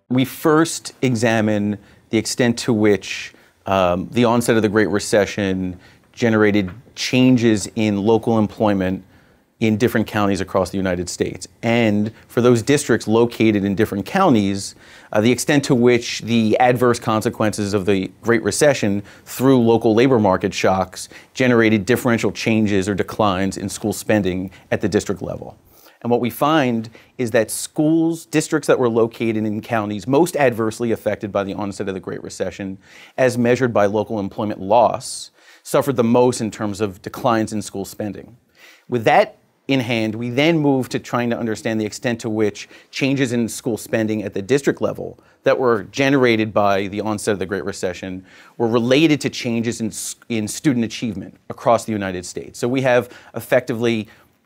We first examine the extent to which the onset of the Great Recession generated changes in local employment in different counties across the United States. And for those districts located in different counties, the extent to which the adverse consequences of the Great Recession through local labor market shocks generated differential changes or declines in school spending at the district level. And what we find is that districts that were located in counties most adversely affected by the onset of the Great Recession, as measured by local employment loss, suffered the most in terms of declines in school spending. With that in hand, we then move to trying to understand the extent to which changes in school spending at the district level that were generated by the onset of the Great Recession were related to changes in student achievement across the United States. So we have effectively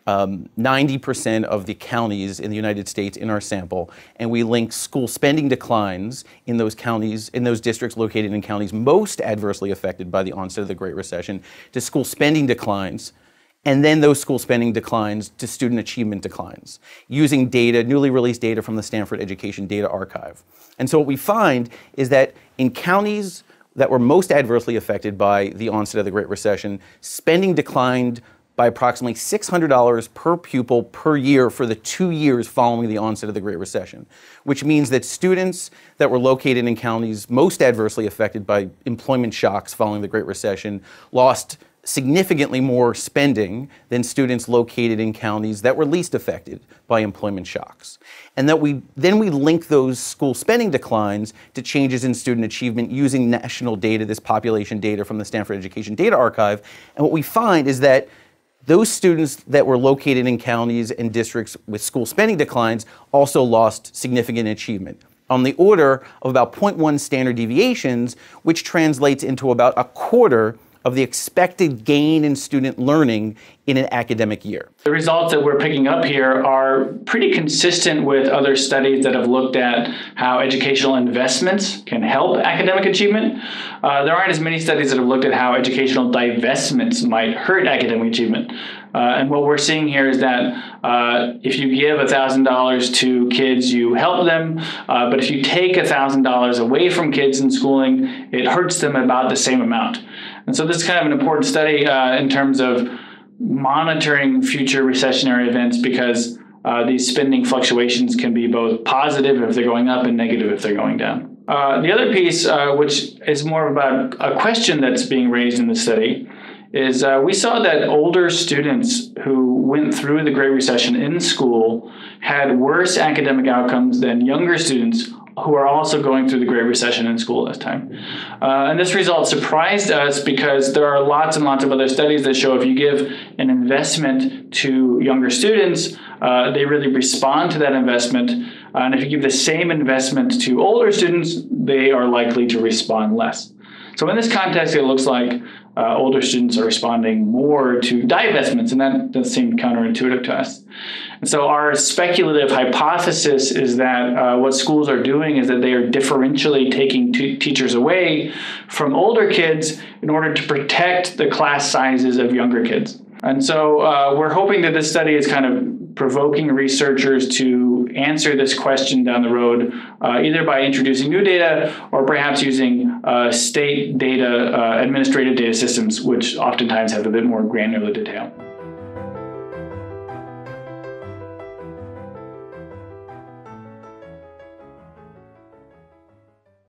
90% of the counties in the United States in our sample, and we link school spending declines in those counties, in those districts located in counties most adversely affected by the onset of the Great Recession, to school spending declines, and then those school spending declines to student achievement declines, using data, newly released data from the Stanford Education Data Archive. And so what we find is that in counties that were most adversely affected by the onset of the Great Recession, spending declined by approximately $600 per pupil per year for the 2 years following the onset of the Great Recession, which means that students that were located in counties most adversely affected by employment shocks following the Great Recession lost significantly more spending than students located in counties that were least affected by employment shocks. And that we link those school spending declines to changes in student achievement using national data, this population data from the Stanford Education Data Archive. And what we find is that those students that were located in counties and districts with school spending declines also lost significant achievement, on the order of about 0.1 standard deviations, which translates into about a quarter of the expected gain in student learning in an academic year. The results that we're picking up here are pretty consistent with other studies that have looked at how educational investments can help academic achievement. There aren't as many studies that have looked at how educational divestments might hurt academic achievement. And what we're seeing here is that if you give $1,000 to kids, you help them. But if you take $1,000 away from kids in schooling, it hurts them about the same amount. And so this is kind of an important study in terms of monitoring future recessionary events, because these spending fluctuations can be both positive if they're going up and negative if they're going down. The other piece, which is more about a question that's being raised in the study, is we saw that older students who went through the Great Recession in school had worse academic outcomes than younger students who are also going through the Great Recession in school this time. And this result surprised us because there are lots and lots of other studies that show if you give an investment to younger students, they really respond to that investment. And if you give the same investment to older students, they are likely to respond less. So in this context, it looks like older students are responding more to divestments, and that does seem counterintuitive to us. And so our speculative hypothesis is that what schools are doing is that they are differentially taking teachers away from older kids in order to protect the class sizes of younger kids. And so we're hoping that this study is kind of provoking researchers to answer this question down the road, either by introducing new data or perhaps using state data, administrative data systems, which oftentimes have a bit more granular detail.